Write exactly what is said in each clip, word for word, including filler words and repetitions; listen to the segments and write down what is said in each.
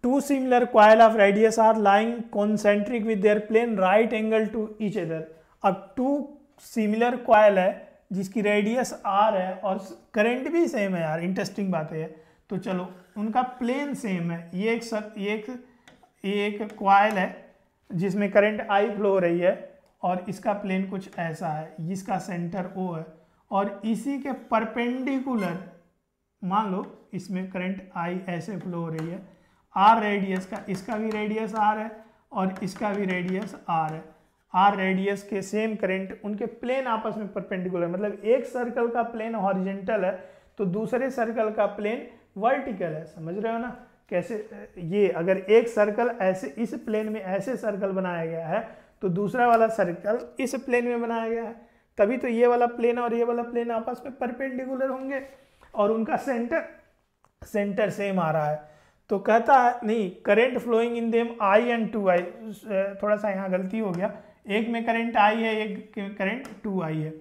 To similar coil of radius R lying concentric with their plane right angle to each other. अब two similar coil है जिसकी radius R है और current भी same है यार, इंटरेस्टिंग बात है। तो चलो उनका प्लेन सेम है। ये एक सर ये एक ये एक कॉइल है जिसमें करंट आई फ्लो हो रही है और इसका प्लेन कुछ ऐसा है, इसका सेंटर ओ है और इसी के परपेंडिकुलर मान लो इसमें करंट आई ऐसे फ्लो हो रही है, आर रेडियस का, इसका भी रेडियस आर है और इसका भी रेडियस आर है। आर रेडियस के सेम करंट, उनके प्लेन आपस में परपेंडिकुलर, मतलब एक सर्कल का प्लेन हॉरिजेंटल है तो दूसरे सर्कल का प्लेन वर्टिकल है। समझ रहे हो ना कैसे? ये अगर एक सर्कल ऐसे इस प्लेन में ऐसे सर्कल बनाया गया है तो दूसरा वाला सर्कल इस प्लेन में बनाया गया है, तभी तो ये वाला प्लेन और ये वाला प्लेन आपस में परपेंडिकुलर होंगे और उनका सेंटर सेंटर सेम आ रहा है। तो कहता है नहीं, current flowing in them I and two I, थोड़ा सा यहाँ गलती हो गया, एक में करंट आई है एक करंट टू आई है।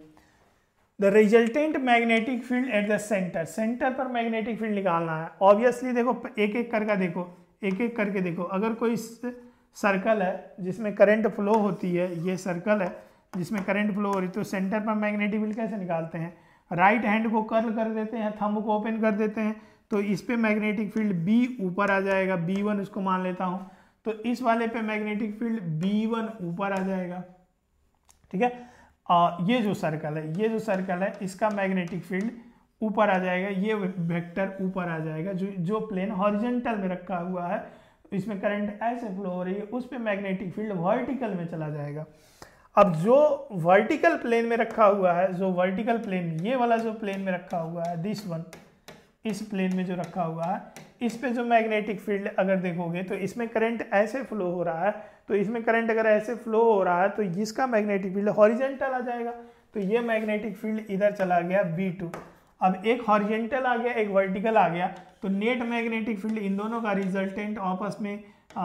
The resultant magnetic field at the centre, centre पर मैग्नेटिक फील्ड निकालना है। ऑब्वियसली देखो एक एक करके देखो, एक एक करके देखो। अगर कोई सर्कल है जिसमें करंट फ्लो होती है, ये सर्कल है जिसमें करंट फ्लो हो रही है, तो सेंटर पर मैग्नेटिक फील्ड कैसे निकालते हैं? राइट हैंड को कर्ल कर देते हैं, थंब को ओपन कर देते हैं, तो इस पे मैग्नेटिक फील्ड बी ऊपर आ जाएगा, बी वन इसको मान लेता हूँ, तो इस वाले पे मैग्नेटिक फील्ड बी वन ऊपर आ जाएगा। ठीक है, आ, ये जो सर्कल है ये जो सर्कल है इसका मैग्नेटिक फील्ड ऊपर आ जाएगा, ये वेक्टर ऊपर आ जाएगा। जो जो प्लेन हॉरिजॉन्टल में रखा हुआ है, इसमें करंट ऐसे फ्लो हो रही है, उस पे मैग्नेटिक फील्ड वर्टिकल में चला जाएगा। अब जो वर्टिकल प्लेन में रखा हुआ है, जो वर्टिकल प्लेन, ये वाला जो प्लेन में रखा हुआ है, दिस वन, इस प्लेन में जो रखा हुआ है, इस पे जो मैग्नेटिक फील्ड अगर देखोगे तो इसमें करंट ऐसे फ्लो हो रहा है, तो इसमें करंट अगर ऐसे फ्लो हो रहा है तो इसका मैग्नेटिक फील्ड हॉरिजॉन्टल आ जाएगा, तो ये मैग्नेटिक फील्ड इधर चला गया बी टू। अब एक हॉरिजॉन्टल आ गया एक वर्टिकल आ गया, तो नेट मैग्नेटिक फील्ड इन दोनों का रिजल्टेंट आपस में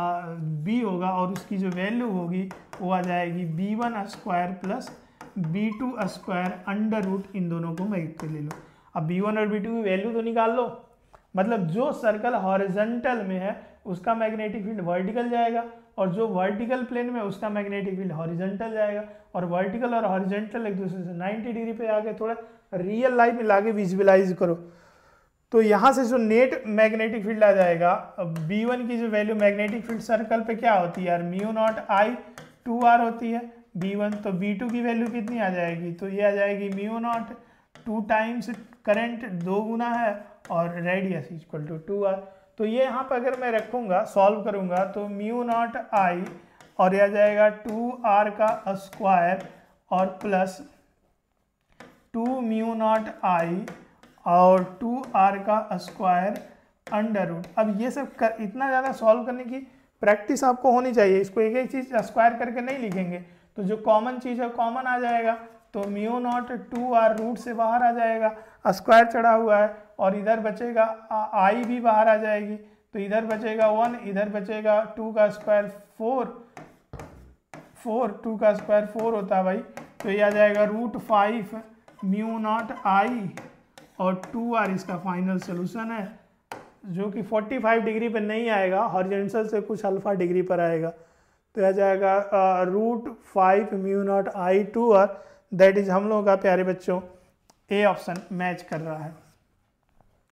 बी होगा और उसकी जो वैल्यू होगी वो आ जाएगी B one square plus B two square under root, इन दोनों को मैं एक ले लो। अब बी वन और बी टू की वैल्यू तो निकाल लो, मतलब जो सर्कल हॉरिजॉन्टल में है उसका मैग्नेटिक फील्ड वर्टिकल जाएगा और जो वर्टिकल प्लेन में उसका मैग्नेटिक फील्ड हॉरिजॉन्टल जाएगा, और वर्टिकल और हॉरिजॉन्टल एक दूसरे से नाइंटी डिग्री पे आके थोड़ा रियल लाइफ में लाके विजुअलाइज करो। तो यहाँ से जो नेट मैग्नेटिक फील्ड आ जाएगा, बी वन की जो वैल्यू मैग्नेटिक फील्ड सर्कल पे क्या होती है यार, mu naught I two R होती है बी वन, तो बी टू की वैल्यू कितनी आ जाएगी, तो ये आ जाएगी mu naught two times current दो गुना है और radius equal to two R. तो ये यहाँ पर अगर मैं रखूँगा सॉल्व करूँगा तो म्यू नॉट आई और यह आ जाएगा टू आर का स्क्वायर और plus two mu naught I और टू आर का स्क्वायर अंडर रूट। अब ये सब कर, इतना ज़्यादा सॉल्व करने की प्रैक्टिस आपको होनी चाहिए, इसको एक एक चीज़ स्क्वायर करके नहीं लिखेंगे, तो जो कॉमन चीज़ है कॉमन आ जाएगा, तो mu naught two R root से बाहर आ जाएगा, स्क्वायर चढ़ा हुआ है और इधर बचेगा आई भी बाहर आ जाएगी, तो इधर बचेगा वन, इधर बचेगा टू का स्क्वायर फोर, फोर टू का स्क्वायर फोर होता है भाई, तो ये आ जाएगा root five mu naught I और टू आर इसका फाइनल सोल्यूशन है, जो कि पैंतालीस डिग्री पर नहीं आएगा, हॉरिजॉन्टल से कुछ अल्फा डिग्री पर आएगा, तो आ जाएगा root five mu naught I two R. That is हम लोगों का प्यारे बच्चों ए ऑप्शन मैच कर रहा है।